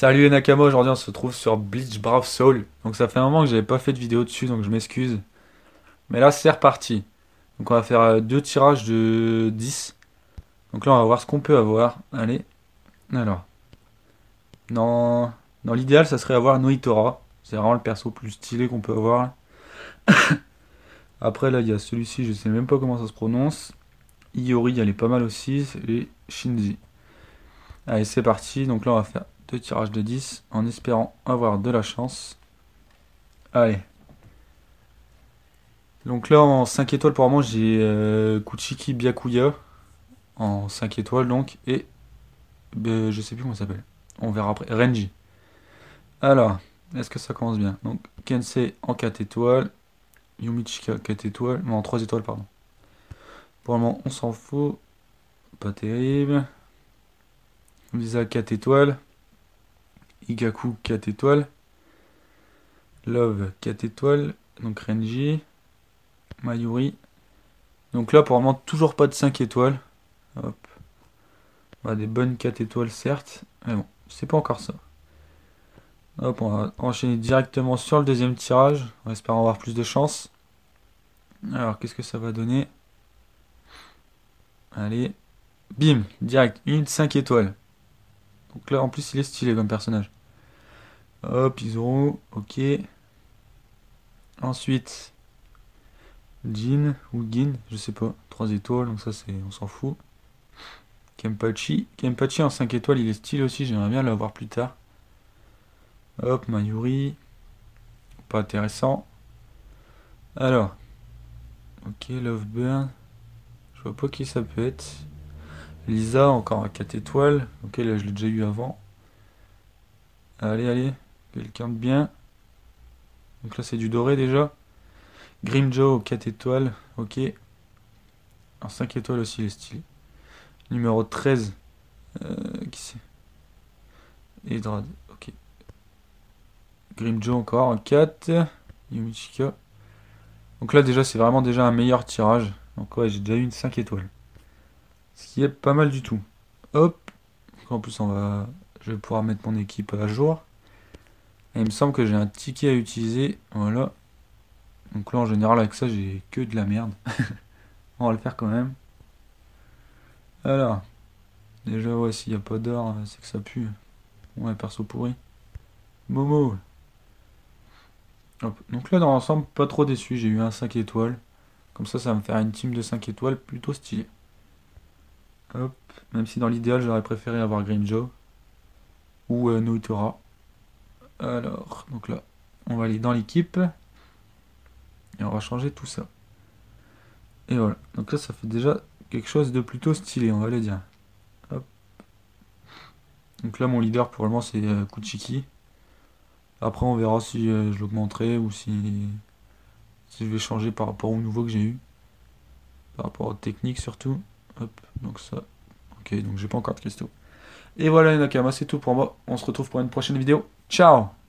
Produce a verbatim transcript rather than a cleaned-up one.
Salut les Nakama, aujourd'hui on se retrouve sur Bleach Brave Soul. Donc ça fait un moment que j'avais pas fait de vidéo dessus, donc je m'excuse. Mais là c'est reparti. Donc on va faire euh, deux tirages de dix. Donc là on va voir ce qu'on peut avoir. Allez, alors. Dans, dans l'idéal ça serait avoir Noitora. C'est vraiment le perso plus stylé qu'on peut avoir. Après là il y a celui-ci, je sais même pas comment ça se prononce. Iori, elle est pas mal aussi. Et Shinji. Allez c'est parti, donc là on va faire deux tirages de dix en espérant avoir de la chance. Allez. Donc là en cinq étoiles pour moi j'ai euh, Kuchiki Byakuya en cinq étoiles donc et euh, je sais plus comment ça s'appelle. On verra après. Renji. Alors, est-ce que ça commence bien? Donc Kensei en quatre étoiles, Yumichika quatre étoiles, non en trois étoiles pardon. Pour le moment on s'en fout, pas terrible. Lisa quatre étoiles, Igaku quatre étoiles, Love quatre étoiles, donc Renji, Mayuri. Donc là pour le moment toujours pas de cinq étoiles. Hop. Bah, des bonnes quatre étoiles certes, mais bon, c'est pas encore ça. Hop, on va enchaîner directement sur le deuxième tirage, en espérant avoir plus de chance. Alors, qu'est-ce que ça va donner? Allez, bim, direct, une cinq étoiles. Donc là, en plus, il est stylé comme personnage. Hop, Izuru, ok. Ensuite, Jin ou Gin, je sais pas, trois étoiles, donc ça, c'est, on s'en fout. Kenpachi, Kenpachi en cinq étoiles, il est stylé aussi, j'aimerais bien l'avoir plus tard. Hop, Mayuri, pas intéressant. Alors, ok, Loveburn. Je vois pas qui ça peut être. Lisa, encore à quatre étoiles. Ok, là je l'ai déjà eu avant. Allez, allez. Quelqu'un de bien. Donc là c'est du doré déjà. Grimjo, quatre étoiles. Ok. En cinq étoiles aussi, il est stylé. Numéro treize. Euh, qui c'est? Edrad. Ok. Grimjo encore en quatre. Yumichika. Donc là déjà c'est vraiment déjà un meilleur tirage. Donc ouais, j'ai déjà eu une cinq étoiles. Ce qui est pas mal du tout. Hop. En plus, on va, je vais pouvoir mettre mon équipe à jour. Et il me semble que j'ai un ticket à utiliser. Voilà. Donc là, en général, avec ça, j'ai que de la merde. On va le faire quand même. Alors. Déjà, ouais, s'il n'y a pas d'or, c'est que ça pue. Ouais, perso pourri. Momo. Hop. Donc là, dans l'ensemble, pas trop déçu. J'ai eu un cinq étoiles. Comme ça, ça va me faire une team de cinq étoiles plutôt stylée. Hop. Même si dans l'idéal, j'aurais préféré avoir Grimjo. Ou euh, Noitora. Alors, donc là, on va aller dans l'équipe. Et on va changer tout ça. Et voilà. Donc là, ça fait déjà quelque chose de plutôt stylé, on va le dire. Hop. Donc là, mon leader pour le moment, c'est euh, Kuchiki. Après, on verra si euh, je l'augmenterai ou si, si je vais changer par rapport au nouveau que j'ai eu. Par rapport aux techniques surtout. Hop. Donc ça. Ok, donc j'ai pas encore de cristaux. Et voilà les Nakama, c'est tout pour moi. On se retrouve pour une prochaine vidéo. Ciao!